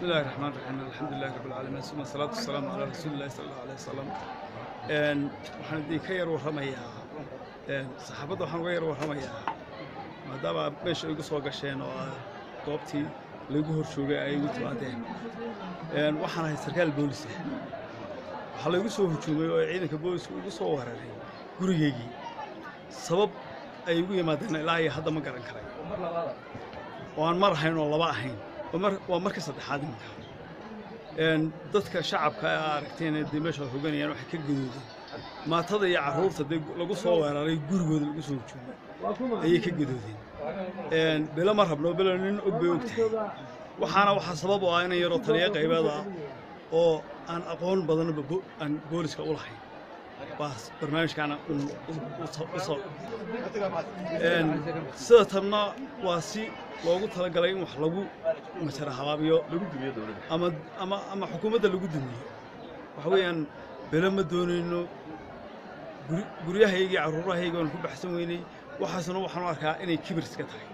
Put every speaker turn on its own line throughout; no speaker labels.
بسم الله الرحمن الرحيم الحمد لله رب العالمين ثم الصلاة والسلام على رسول الله صلى الله عليه وسلم waxaan idinka yar warramayaa saxaabadda waxaan uga yar warramayaa maadaama meesha igu soo gasheen oo goobtii lagu horjoogay ay igu timaadeen waxaan ahay sarkaal boolis ah waxa lagu soo hujuumay oo ciidanka booliska ugu soo weeraray gurigeygii sabab ay igu yimaadeen ilaa ay hadda ma garan karay oo aan mar ahayn oo laba ahayn waa markii saddexaad iminka dadka shacabka aragteen ee meesha hoganayaan waxay ka gadoodeen maatada iyo carruurta lagu soo weeraray gurigooda lagu soo hujuumay ayay ka gadoodeen bilo ma rabno bilo nin og bay ogtahay waxaa sabab u ah inay yaroo taliya qaybeed ah oo aan aqoon badan aan booliska u lahayn baas barnaamijkaana sida tanna waa si loogu talagalay in wax lagu majara habaabiyo ama xukuumadda lagu dumiyo waxa weeyaan belo ma doonayno guryahaygii carruurahayga waan ku baxsan weynay waxaasna waxaan u arkaa inay kibir iska tahay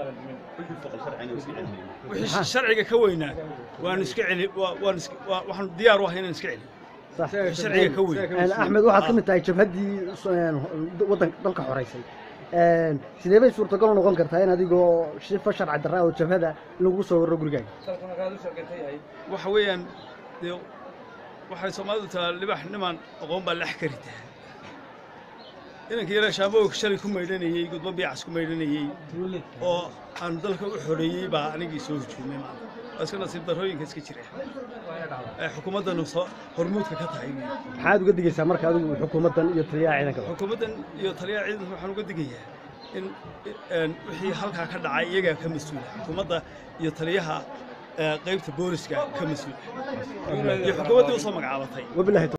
wixii sharciga ka weynaa waan iska celi waxaan diyaar u ahay inaan iska celiyo sharciga ka weyn
axmed waxaad ka mid tahay jabhaddii waddanka dalka xoreysay sidee bay suurtagal u noqon kartaa in adigoo shifa sharci darra oo jabhada lagu soo warro gurigaaga
waxa weeyaan dee waxay soomaalidu tahay libax niman aqoon baa lex kari tahay inanka yara shaambowga shalay ku maydhanayey gudbo biicas ku maydhanayey oo aan dalka u xoreeyey baa anigii soo hujuumay maanta waa iska nasiib darrooyinka iska jira ay xukuumaddan hormuudka ka tahay
maxaad uga digaysaa marka adigu xukuumaddan iyo taliyaha ciidanka
xukuumaddan iyo taliyaha ciidanka waxaan uga digayaa in wixii halkaa ka dhacay iyagaa ka mas-uula xukuumadda iyo taliyaha qaybta booliska ka mas-uula iyo xukuumaddii u soo magacaabatay